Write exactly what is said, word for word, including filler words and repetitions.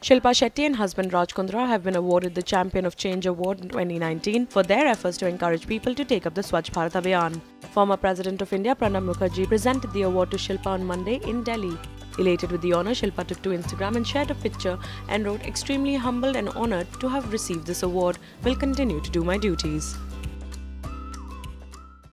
Shilpa Shetty and husband Raj Kundra have been awarded the Champion of Change Award in twenty nineteen for their efforts to encourage people to take up the Swachh Bharat Abhiyan. Former President of India Pranab Mukherjee presented the award to Shilpa on Monday in Delhi. Elated with the honour, Shilpa took to Instagram and shared a picture and wrote, "Extremely humbled and honoured to have received this award. Will continue to do my duties."